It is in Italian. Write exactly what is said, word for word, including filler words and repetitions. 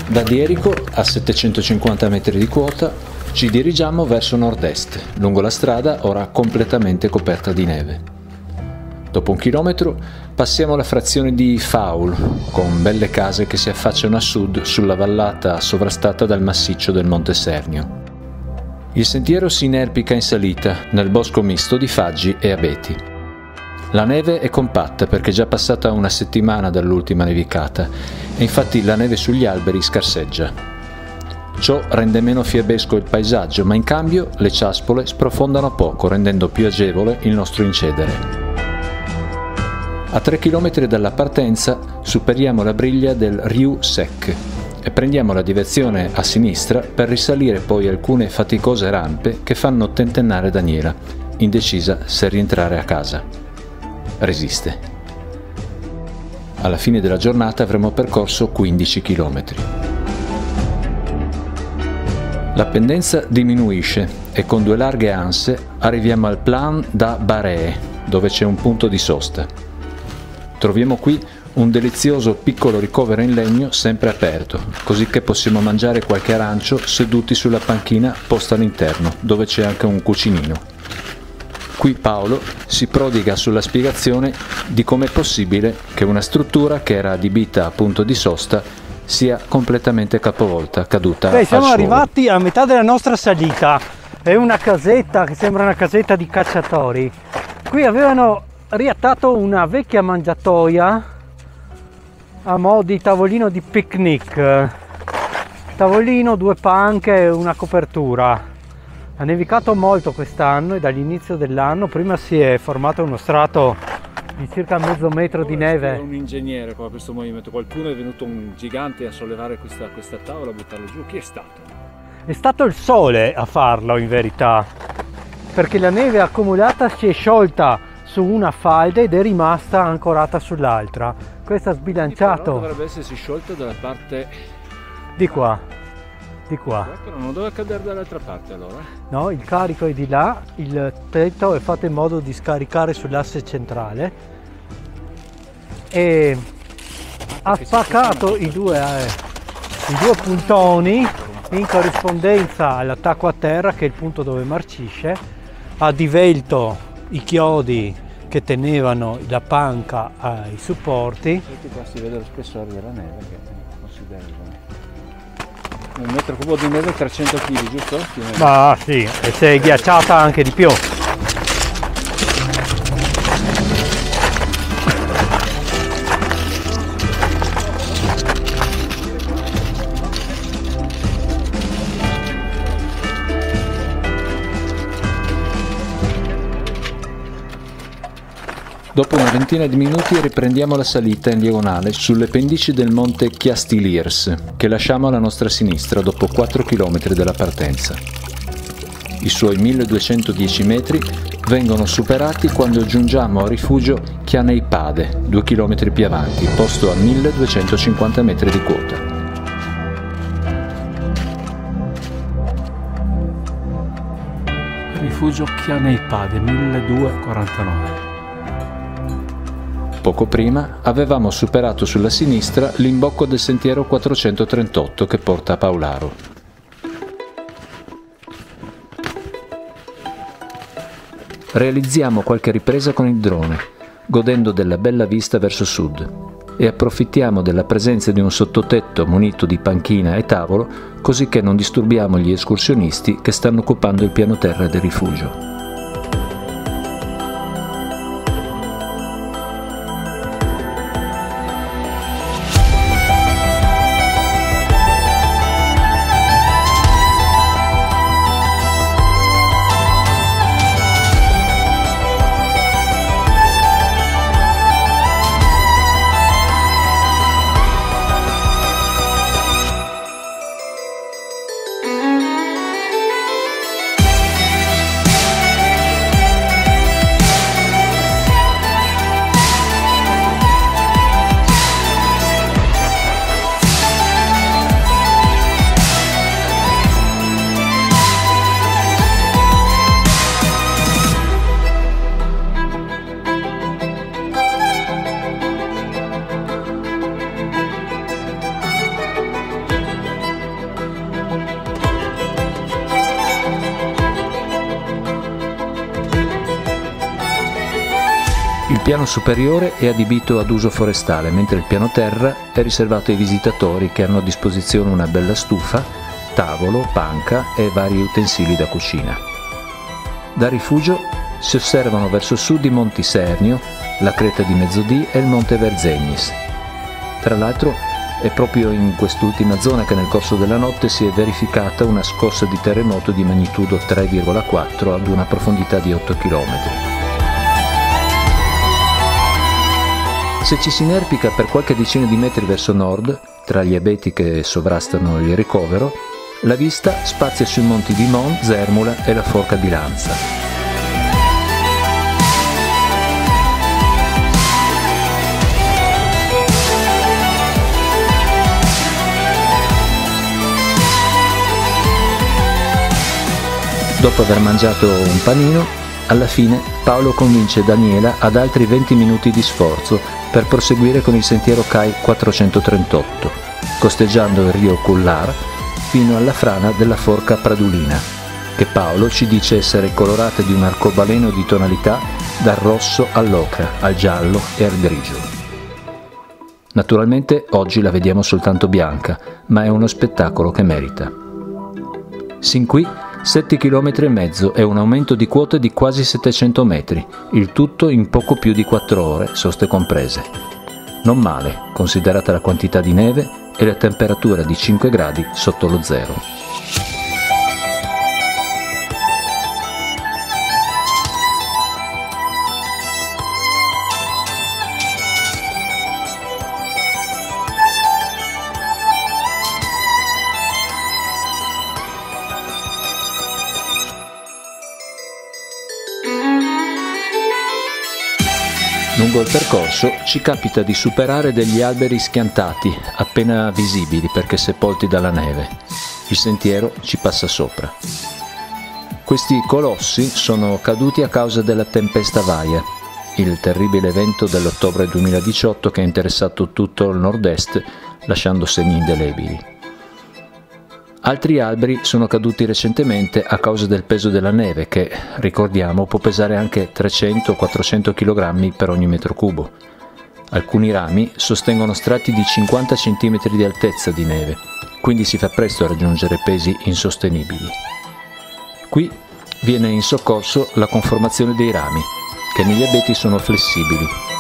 Da Dierico, a settecentocinquanta metri di quota, ci dirigiamo verso nord-est, lungo la strada ora completamente coperta di neve. Dopo un chilometro passiamo la frazione di Faul, con belle case che si affacciano a sud sulla vallata sovrastata dal massiccio del Monte Sernio. Il sentiero si inerpica in salita nel bosco misto di faggi e abeti. La neve è compatta perché è già passata una settimana dall'ultima nevicata e infatti la neve sugli alberi scarseggia. Ciò rende meno fiabesco il paesaggio, ma in cambio le ciaspole sprofondano poco, rendendo più agevole il nostro incedere. A tre chilometri dalla partenza superiamo la briglia del Riu Sec e prendiamo la direzione a sinistra per risalire poi alcune faticose rampe che fanno tentennare Daniela, indecisa se rientrare a casa. Resiste. Alla fine della giornata avremo percorso quindici chilometri. La pendenza diminuisce e con due larghe anse arriviamo al Plan da Baree, dove c'è un punto di sosta. Troviamo qui un delizioso piccolo ricovero in legno sempre aperto, così che possiamo mangiare qualche arancio seduti sulla panchina posta all'interno, dove c'è anche un cucinino. Qui Paolo si prodiga sulla spiegazione di come è possibile che una struttura che era adibita a punto di sosta sia completamente capovolta, caduta Beh, siamo al suolo. arrivati a metà della nostra salita. È una casetta che sembra una casetta di cacciatori. Qui avevano riattato una vecchia mangiatoia a mo' di tavolino di picnic. Tavolino, due panche e una copertura. Ha nevicato molto quest'anno e dall'inizio dell'anno prima si è formato uno strato di circa mezzo metro di neve. È un ingegnere qua questo movimento, qualcuno è venuto un gigante a sollevare questa, questa tavola, a buttarla giù. Chi è stato? È stato il sole a farlo in verità, perché la neve accumulata si è sciolta su una falda ed è rimasta ancorata sull'altra. Questo ha sbilanciato. Però dovrebbe essersi sciolto dalla parte di qua. Di qua. Però non doveva cadere dall'altra parte allora? No, il carico è di là, il tetto è fatto in modo di scaricare sull'asse centrale e ha spaccato i due, eh, i due puntoni in corrispondenza all'attacco a terra, che è il punto dove marcisce, ha divelto i chiodi che tenevano la panca ai supporti. E qua si vede lo spessore della neve che è considerevole. Un metro cubo di neve, trecento chili, giusto? Ma sì, e si è ghiacciata anche di più. Dopo una ventina di minuti riprendiamo la salita in diagonale sulle pendici del monte Chiastilirs, che lasciamo alla nostra sinistra dopo quattro chilometri dalla partenza. I suoi milleduecentodieci metri vengono superati quando giungiamo al rifugio Chianeipade, due chilometri più avanti, posto a milleduecentocinquanta metri di quota. Rifugio Chianeipade, milleduecentoquarantanove. Poco prima avevamo superato sulla sinistra l'imbocco del sentiero quattrocentotrentotto che porta a Paularo. Realizziamo qualche ripresa con il drone, godendo della bella vista verso sud, e approfittiamo della presenza di un sottotetto munito di panchina e tavolo, così che non disturbiamo gli escursionisti che stanno occupando il piano terra del rifugio. Il piano superiore è adibito ad uso forestale, mentre il piano terra è riservato ai visitatori che hanno a disposizione una bella stufa, tavolo, panca e vari utensili da cucina. Da rifugio si osservano verso sud i Monti Sernio, la creta di Mezzodì e il Monte Verzegnis. Tra l'altro è proprio in quest'ultima zona che nel corso della notte si è verificata una scossa di terremoto di magnitudo tre virgola quattro ad una profondità di otto chilometri. Se ci si inerpica per qualche decina di metri verso nord, tra gli abeti che sovrastano il ricovero, la vista spazia sui monti di Mon, Zermula e la Forca di Lanza. Dopo aver mangiato un panino, alla fine Paolo convince Daniela ad altri venti minuti di sforzo per proseguire con il sentiero C A I quattrocentotrentotto, costeggiando il rio Cullar fino alla frana della Forca Pradulina, che Paolo ci dice essere colorata di un arcobaleno di tonalità dal rosso all'ocra, al giallo e al grigio. Naturalmente oggi la vediamo soltanto bianca, ma è uno spettacolo che merita. Sin qui sette chilometri e mezzo e un aumento di quota di quasi settecento metri, il tutto in poco più di quattro ore, soste comprese. Non male, considerata la quantità di neve e la temperatura di cinque gradi sotto lo zero. Lungo il percorso ci capita di superare degli alberi schiantati, appena visibili perché sepolti dalla neve. Il sentiero ci passa sopra. Questi colossi sono caduti a causa della tempesta Vaia, il terribile evento dell'ottobre duemiladiciotto che ha interessato tutto il nord-est, lasciando segni indelebili. Altri alberi sono caduti recentemente a causa del peso della neve che, ricordiamo, può pesare anche trecento quattrocento chilogrammi per ogni metro cubo. Alcuni rami sostengono strati di cinquanta centimetri di altezza di neve, quindi si fa presto a raggiungere pesi insostenibili. Qui viene in soccorso la conformazione dei rami, che negli abeti sono flessibili.